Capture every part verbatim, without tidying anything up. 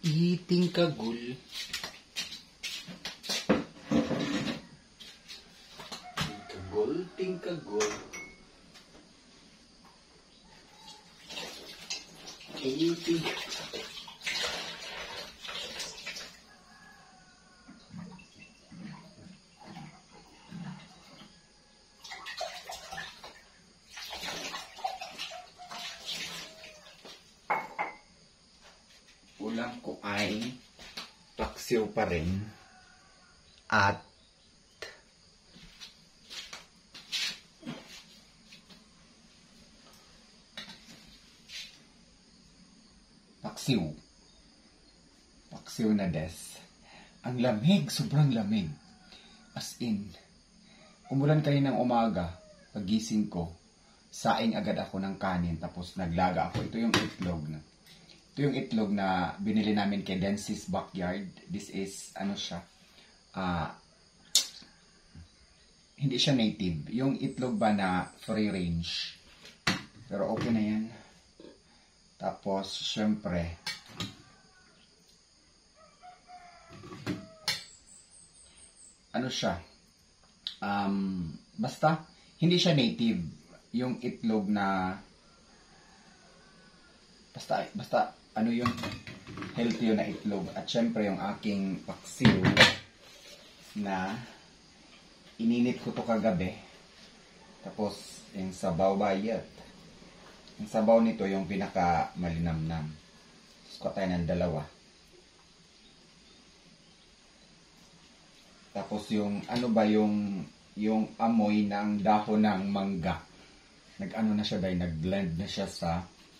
Eating kagul. Kagul, ting kagul. Eating. Ulam ko ay paksiw pa rin at paksiw. Paksiw na des. Ang lamig, sobrang lamig. As in, umulan kaninang umaga, pagising ko, saing agad ako ng kanin tapos naglaga ako. Ito yung itlog na. Ito yung itlog na binili namin kay Densis Backyard. This is, ano siya, uh, hindi siya native. Yung itlog ba na free range. Pero okay na yan. Tapos, syempre, ano siya, um, basta, hindi siya native. Yung itlog na, basta, basta, ano yung healthy na itlog. At syempre yung aking paksiw na ininit ko to kagabi. Tapos yung sabaw bayat. Yung sabaw nito yung pinaka malinamnam. Tapos ko tayo ng dalawa. Tapos yung ano ba yung yung amoy ng dahon ng mangga. Nag-ano na siya dahil nag-blend na siya sa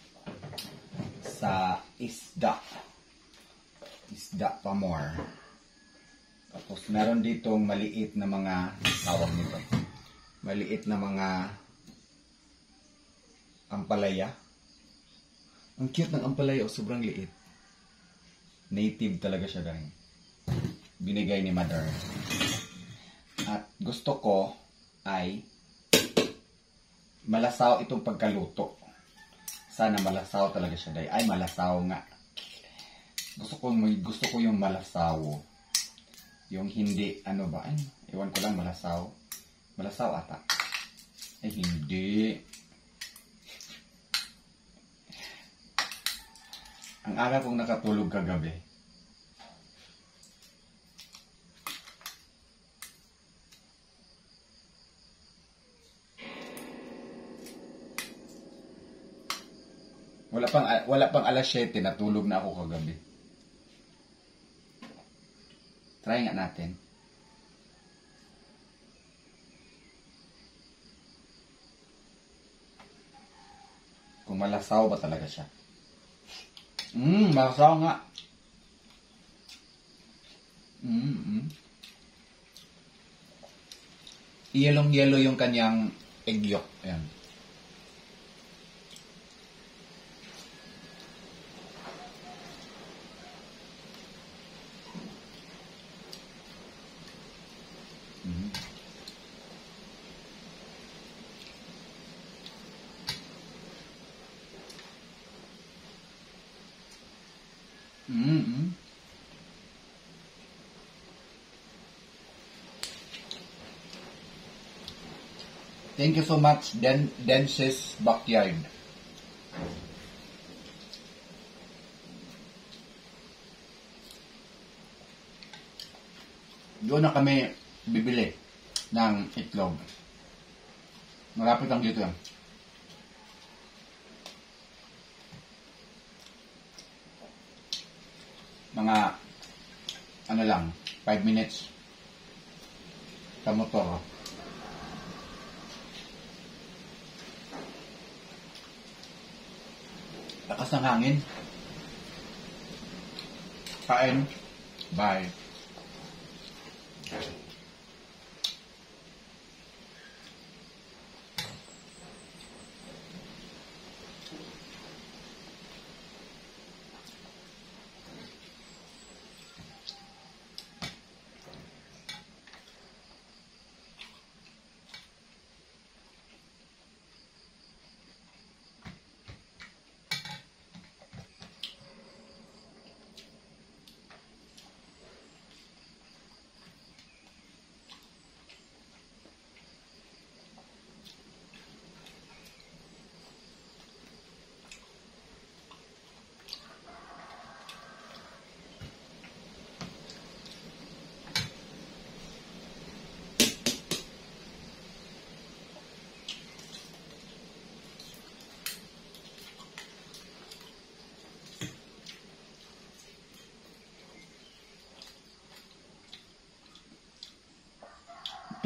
sa isda. Isda pa more. Tapos meron ditong maliit na mga tawag nito. Maliit na mga ampalaya. Ang cute ng ampalaya, oh, sobrang liit. Native talaga siya dahil. Binigay ni Mother. At gusto ko ay malasaw itong pagkaluto. Sana malasaw talaga siya dahil. Ay, malasaw nga. Gusto ko, gusto ko yung malasaw. Yung hindi, ano ba? Ay, iwan ko lang malasaw. Malasaw ata. Ay, hindi. Ang aga kong nakatulog kagabi. Wala pang, wala pang alas siyete, natulog na ako kagabi. Try nga natin. Kung malasaw ba talaga siya. Mmm, malasaw nga. Mmm, mm. Yellow-yellow yung kanyang egg yolk. Ayan. Mm-hmm. Thank you so much, Den Densis Backyard. Doon na kami bibili ng itlog. Malapit lang dito yan. Mga ano lang, five minutes sa motor. Lakas ng hangin. Kain. Bye.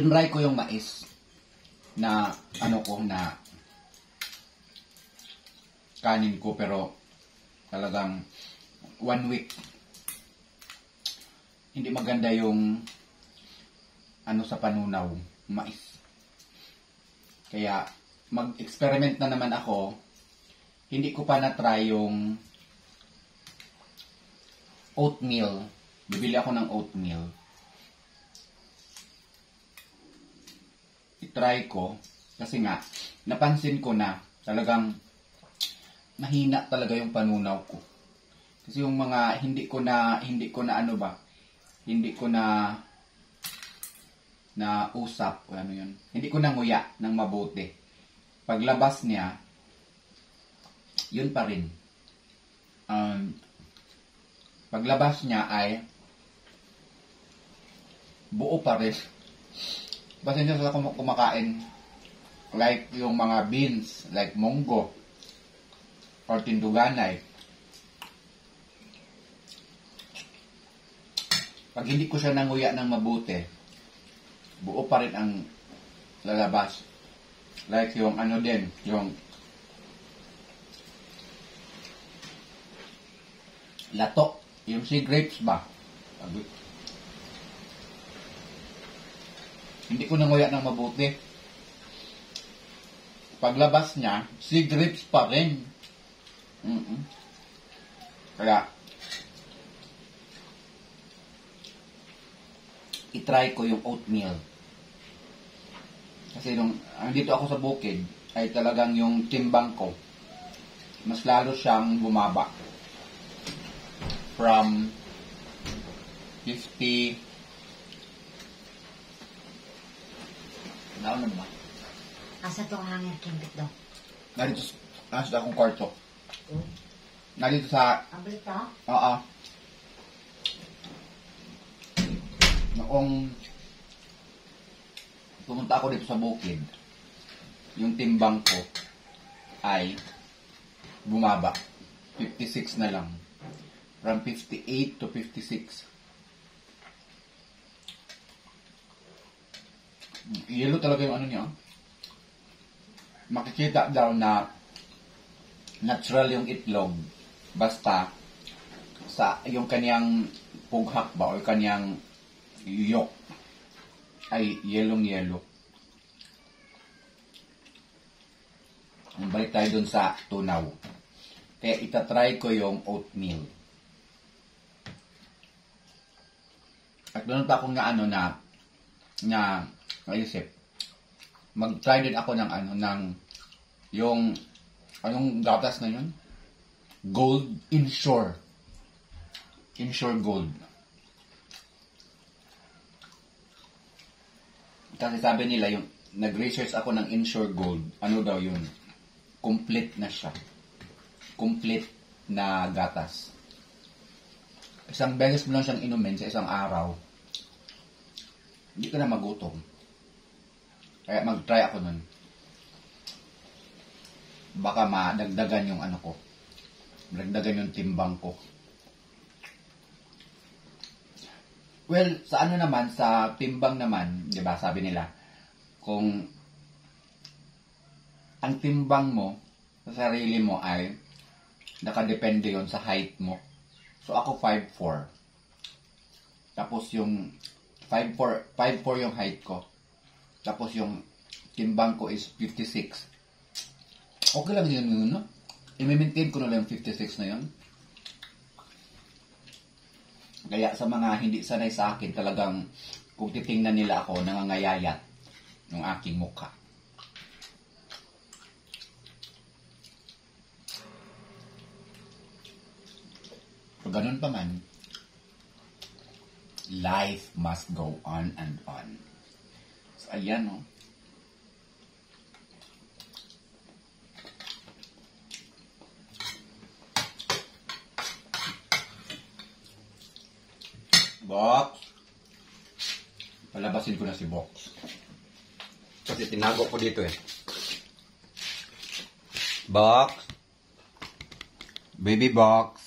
tinry ko yung mais na ano ko na kanin ko, pero talagang one week hindi maganda yung ano sa panunaw, mais. Kaya mag-experiment na naman ako. Hindi ko pa na-try yung oatmeal. Bibili ako ng oatmeal. I-try ko kasi nga napansin ko na talagang mahina talaga yung panunaw ko. Kasi yung mga hindi ko na hindi ko na ano ba, hindi ko na na usap o ano yun. Hindi ko na nguya ng mabuti. Paglabas niya, yun pa rin. Um, paglabas niya ay buo pa rin. Pasensya sa kum- kumakain like yung mga beans, like munggo or tinduganay. Pag hindi ko siya nanguya ng mabuti, buo pa rin ang lalabas. Like yung ano din, yung lato, yung sea grapes ba? Hindi ko nanguya ng mabuti. Paglabas niya, sea grapes pa rin. Mm-mm. Kaya, itry ko yung oatmeal. Kasi nung andito ako sa bukid, ay talagang yung timbang ko, mas lalo siyang bumaba. From fifty, naon na ba? Asa to ang hangin kimpit daw? Narito, nasa akong kwarto. Oh. Narito sa, Ang balita? oo. Noong pumunta ako dito sa bukid, yung timbang ko ay bumaba. fifty-six na lang. From fifty-eight to fifty-six. Yellow talaga yung ano niya. Makikita daw na natural yung itlog. Basta sa yung kaniyang pughak ba o kaniyang yolk ay yellow-yellow. Balik tayo dun sa tunaw. Kaya itatry ko yung oatmeal. At doon pa akong na ano na na naisip. Mag-try din ako ng ano ng yung anong gatas na yun? Gold Insure. Insure Gold. Kasi sabi nila yung nag-research ako ng Insure Gold. Ano daw yun? Complete na siya. Complete na gatas. Isang beses mo lang siyang inumin sa isang araw, hindi ka na magutom. Kaya mag-try ako nun. Baka madagdagan yung ano ko. Madagdagan yung timbang ko. Well, sa ano naman, sa timbang naman, di ba, sabi nila, kung ang timbang mo sa sarili mo ay nakadepende yon sa height mo. So, ako five four. Tapos yung five four yung height ko. Tapos yung timbang ko is fifty-six. Okay lang yun yun, no? I-maintain ko na lang yung fifty-six na yun. Kaya sa mga hindi sanay sa akin, talagang kung titingnan nila ako, nangangayayat ng aking mukha. Pag ganun pa man, life must go on and on. So, ayan, no? Box. Palabasin ko na si Box. Kasi tinago ko dito eh. Box. Baby Box.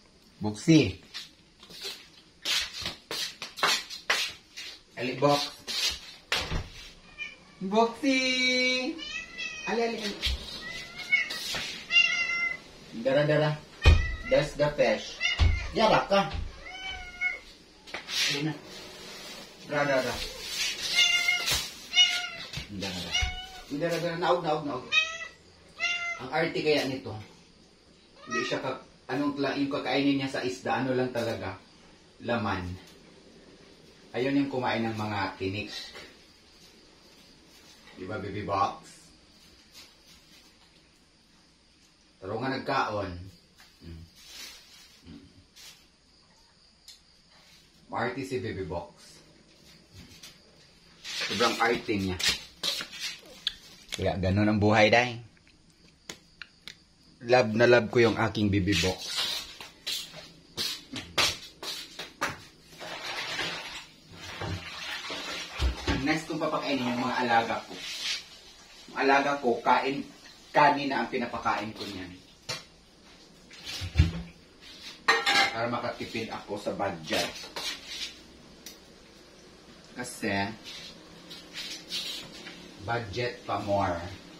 Boxy. Ali Box. Boxy! Ali, ali, ali. Dara, dara. That's the fish. Yarap ka. Ayun na. Dara, dara. Dara, dara. Dara, dara. Naog, naog, naog. Ang arte kaya nito, hindi siya ka, anong yung kakainin niya sa isda, ano lang talaga, laman. Ayun yung kumain ng mga tinik. Diba, baby box? Pero nga nagkaon. Hmm. Hmm. Party si baby box. Sobrang arte niya. Kaya ganun ang buhay, day. Love na love ko yung aking baby box. Next kong papakainin yung mga alaga ko. Yung alaga ko, kain, kanin na ang pinapakain ko niyan. Para makatipid ako sa budget. Kasi, budget pa more.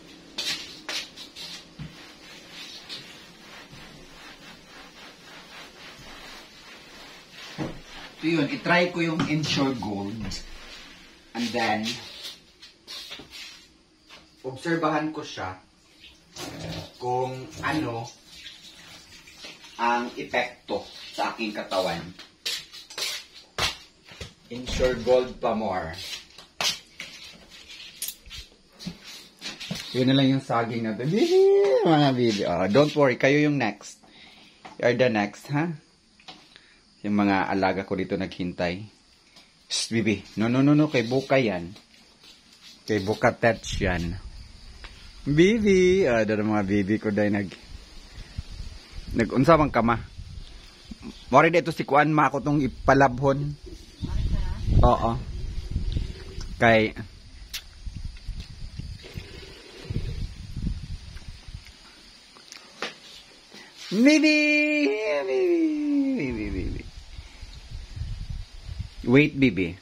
So yun, itry ko yung Ensure Gold. And then, obserbahan ko siya kung ano ang epekto sa aking katawan. Ensure Gold pa more. Yun na lang yung saging natin. Mga video. Oh, don't worry, kayo yung next. You're the next, ha? Huh? Yung mga alaga ko dito naghintay. Shh, bibi. No, no, no, no. Kay Buka yan. Kay Buka Tets yan. Bibi. Ah, doon mga bibi ko dahil nag... Nag-unsa mang kama. Mori dito si Kuan ma ako tong ipalabhon. Oo. Kay... Bibi! Bibi! Bibi! Bibi! Wait, Bibi.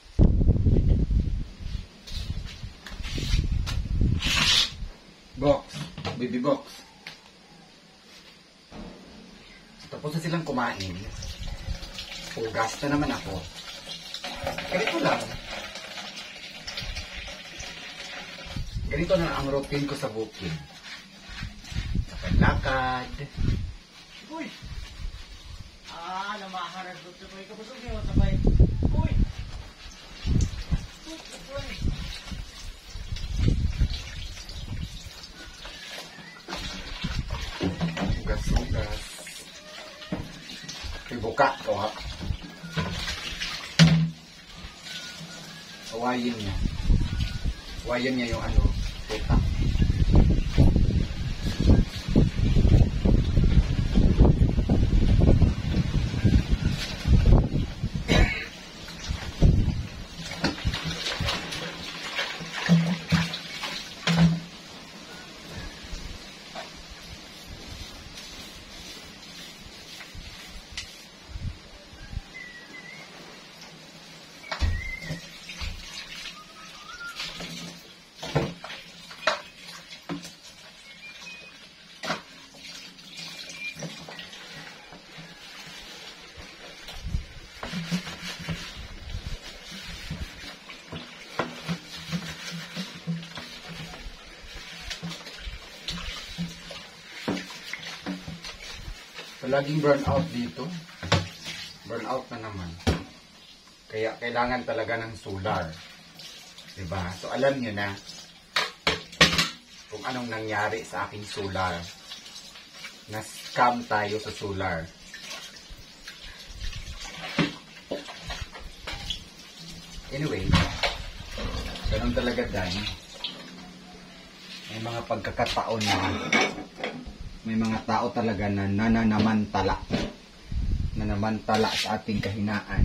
Box. Baby box. Tapos na silang kumain. Pugas na naman ako. Ganito lang. Ganito na ang routine ko sa bukid. Lakad-lakad. Uy! Ah, namaharag ko ito. Ikaw busog niyo, sabay. Uy! Uy! Sugas-sugas. Ibuka ko ha. Awayin niya. Awayin niya yung ano, puta. Laging burn out dito. Burn out na naman. Kaya kailangan talaga ng solar. Diba? So alam nyo na kung anong nangyari sa aking solar. Na-scam tayo sa solar. Anyway, ganun talaga dahil may mga pagkakataon na may mga tao talaga na nananamantala nanamantala sa ating kahinaan.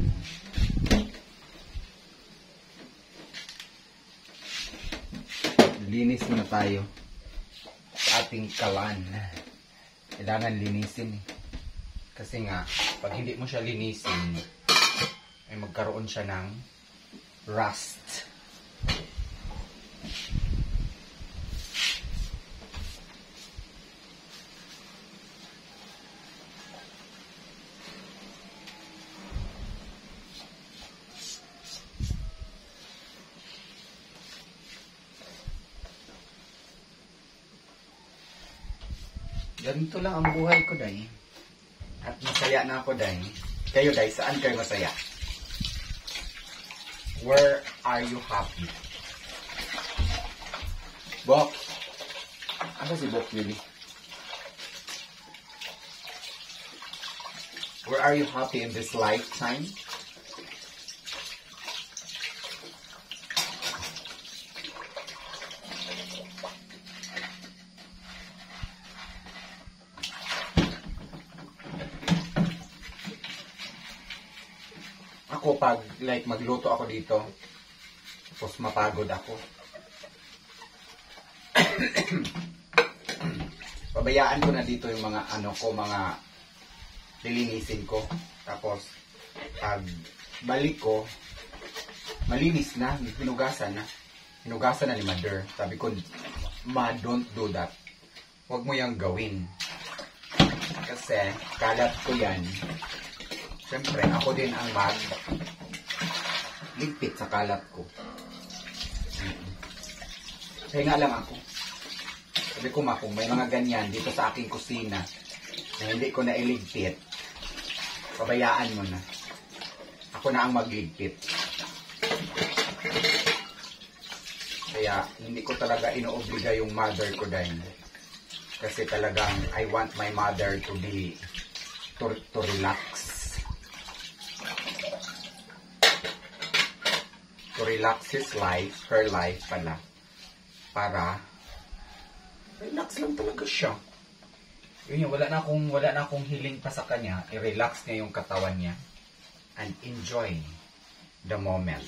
Linis muna tayo sa ating kalan. Kailangan linisin eh. Kasi nga pag hindi mo siya linisin ay magkaroon siya ng rust. Ganito lang ang buhay ko, day. At masaya na ako, day. Kayo, day, saan kayo masaya? Where are you happy? Bok. Ano si Bok, really? Where are you happy in this lifetime? Ako pag like magluto ako dito, tapos mapagod ako. Pabayaan ko na dito yung mga ano ko, mga lilinisin ko. Tapos pag balik ko, malinis na, hinugasan na. Hinugasan na ni Mother. Sabi ko, Ma, don't do that. Huwag mo yung gawin. Kasi kalat ko yan. Siyempre, ako din ang mag ligpit sa kalat ko. Kaya nga lang ako. Sabi ko, Ma, kung may mga ganyan dito sa aking kusina na hindi ko na iligpit, pabayaan mo na. Ako na ang magligpit. Kaya, hindi ko talaga inoobliga yung mother ko dahil. Kasi talagang, I want my mother to be, to, to relax. To relax his life, her life pala. Para relax lang talaga siya. Yun yun, wala na akong, wala na akong hiling pa sa kanya. I-relax niya yung katawan niya. And enjoy the moment.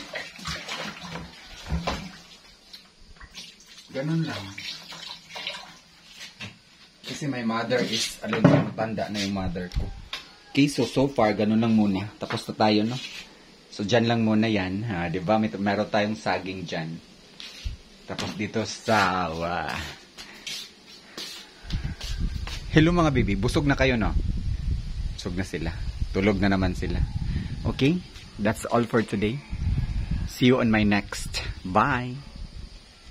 Ganun lang. Kasi my mother is, alam mo, matanda na yung mother ko. Okay, so so far, ganun lang muna. Tapos na tayo, no? So, dyan lang muna yan. Ha? Diba? May, meron tayong saging dyan. Tapos dito sa... Uh... Hello mga baby. Busog na kayo, no? Busog na sila. Tulog na naman sila. Okay? That's all for today. See you on my next. Bye!